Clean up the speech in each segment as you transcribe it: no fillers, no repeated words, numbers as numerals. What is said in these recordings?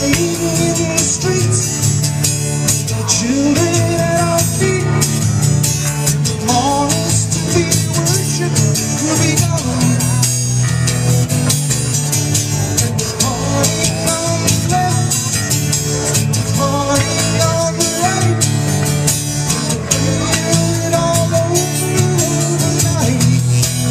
in the streets, the children at our feet. All is to be worshipped will be gone. And the party on the left, the party on the right, feel it all over the night.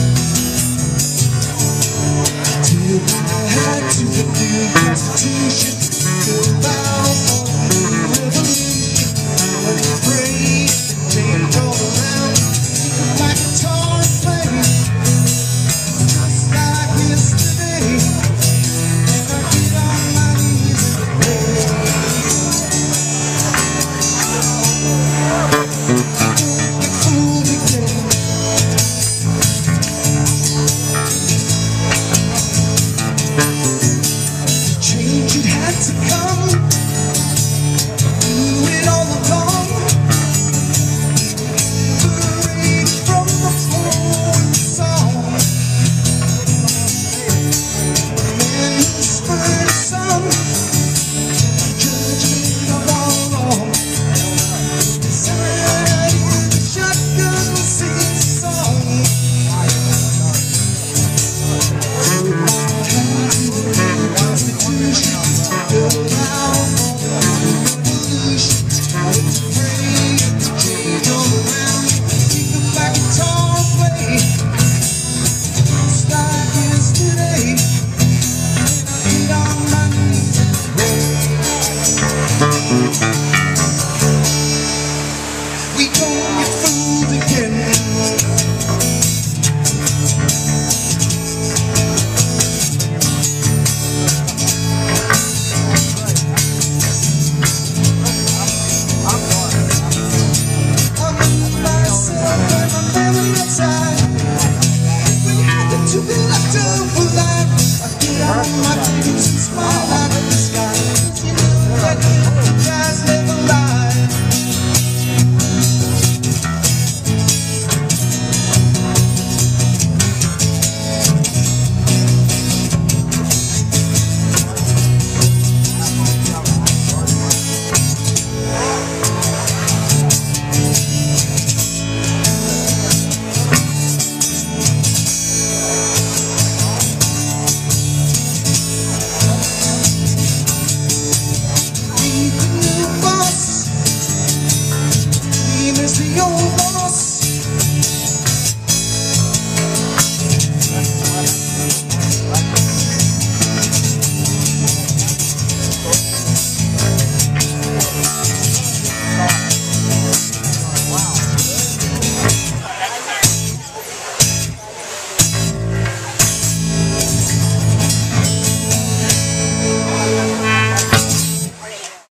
Till I had to the new Constitution, build out for the revolution. Let me pray, change all around, like a guitar playing, just like yesterday. And I get on my knees and pray. Don't get fooled again. Change, it had to come.